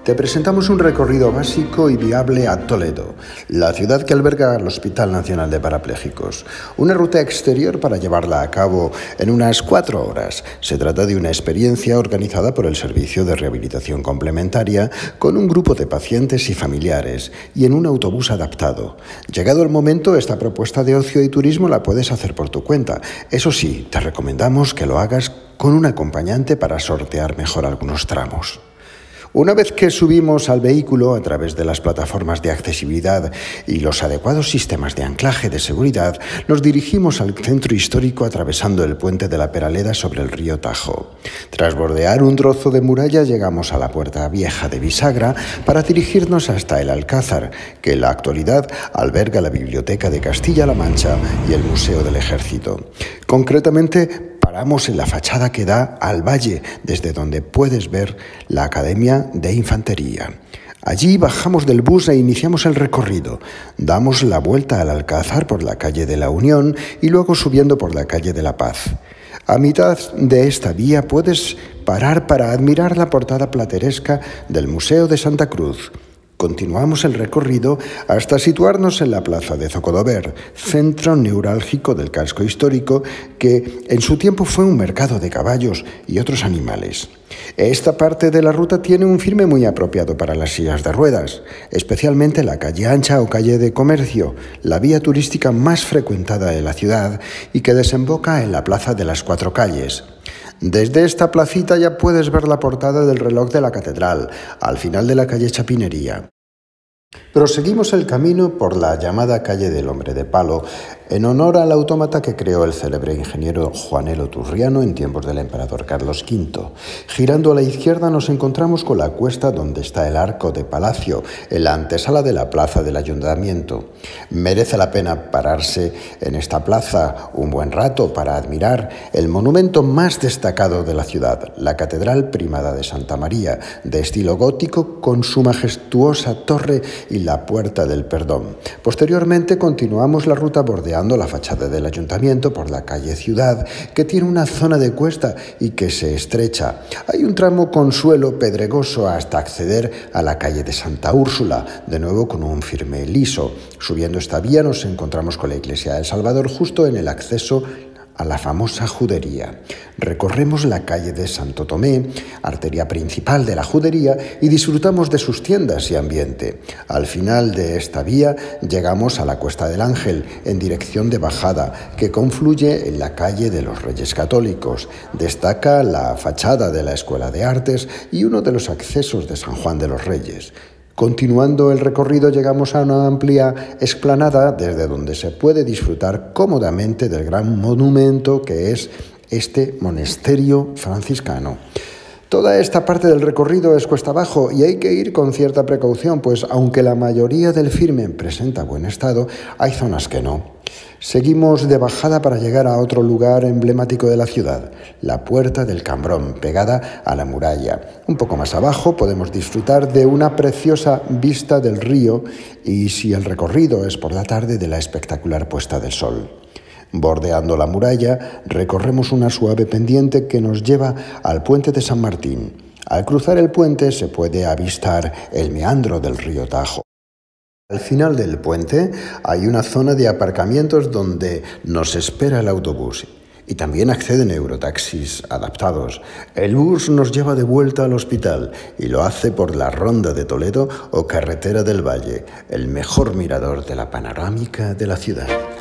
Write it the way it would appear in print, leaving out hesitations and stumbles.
te presentamos un recorrido básico y viable a Toledo, la ciudad que alberga el Hospital Nacional de Parapléjicos. Una ruta exterior para llevarla a cabo en unas 4 horas. Se trata de una experiencia organizada por el Servicio de Rehabilitación Complementaria con un grupo de pacientes y familiares y en un autobús adaptado. Llegado el momento, esta propuesta de ocio y turismo la puedes hacer por tu cuenta. Eso sí, te recomendamos que lo hagas con un acompañante para sortear mejor algunos tramos. Una vez que subimos al vehículo a través de las plataformas de accesibilidad y los adecuados sistemas de anclaje de seguridad, nos dirigimos al centro histórico atravesando el puente de la Peraleda sobre el río Tajo. Tras bordear un trozo de muralla, llegamos a la Puerta Vieja de Bisagra para dirigirnos hasta el Alcázar, que en la actualidad alberga la Biblioteca de Castilla-La Mancha y el Museo del Ejército. Concretamente, paramos en la fachada que da al valle, desde donde puedes ver la Academia de Infantería. Allí bajamos del bus e iniciamos el recorrido. Damos la vuelta al Alcázar por la calle de la Unión y luego subiendo por la calle de la Paz. A mitad de esta vía puedes parar para admirar la portada plateresca del Museo de Santa Cruz. Continuamos el recorrido hasta situarnos en la plaza de Zocodover, centro neurálgico del casco histórico que en su tiempo fue un mercado de caballos y otros animales. Esta parte de la ruta tiene un firme muy apropiado para las sillas de ruedas, especialmente la calle ancha o calle de comercio, la vía turística más frecuentada de la ciudad y que desemboca en la plaza de las 4 calles. Desde esta placita ya puedes ver la portada del reloj de la catedral, al final de la calle Chapinería. Proseguimos el camino por la llamada calle del Hombre de Palo, en honor al autómata que creó el célebre ingeniero Juanelo Turriano en tiempos del emperador Carlos V. Girando a la izquierda nos encontramos con la cuesta donde está el Arco de Palacio, en la antesala de la plaza del Ayuntamiento. Merece la pena pararse en esta plaza un buen rato para admirar el monumento más destacado de la ciudad, la Catedral Primada de Santa María, de estilo gótico con su majestuosa torre y la Puerta del Perdón. Posteriormente continuamos la ruta bordeando la fachada del Ayuntamiento por la calle Ciudad, que tiene una zona de cuesta y que se estrecha. Hay un tramo con suelo pedregoso hasta acceder a la calle de Santa Úrsula, de nuevo con un firme liso. Subiendo esta vía nos encontramos con la Iglesia del Salvador justo en el acceso a la famosa judería. Recorremos la calle de Santo Tomé, arteria principal de la judería, y disfrutamos de sus tiendas y ambiente. Al final de esta vía llegamos a la Cuesta del Ángel, en dirección de bajada, que confluye en la calle de los Reyes Católicos. Destaca la fachada de la Escuela de Artes y uno de los accesos de San Juan de los Reyes. Continuando el recorrido llegamos a una amplia explanada desde donde se puede disfrutar cómodamente del gran monumento que es este monasterio franciscano. Toda esta parte del recorrido es cuesta abajo y hay que ir con cierta precaución, pues aunque la mayoría del firme presenta buen estado, hay zonas que no. Seguimos de bajada para llegar a otro lugar emblemático de la ciudad, la Puerta del Cambrón, pegada a la muralla. Un poco más abajo podemos disfrutar de una preciosa vista del río y, si el recorrido es por la tarde, de la espectacular puesta del sol. Bordeando la muralla, recorremos una suave pendiente que nos lleva al puente de San Martín. Al cruzar el puente se puede avistar el meandro del río Tajo. Al final del puente hay una zona de aparcamientos donde nos espera el autobús y también acceden eurotaxis adaptados. El bus nos lleva de vuelta al hospital y lo hace por la Ronda de Toledo o Carretera del Valle, el mejor mirador de la panorámica de la ciudad.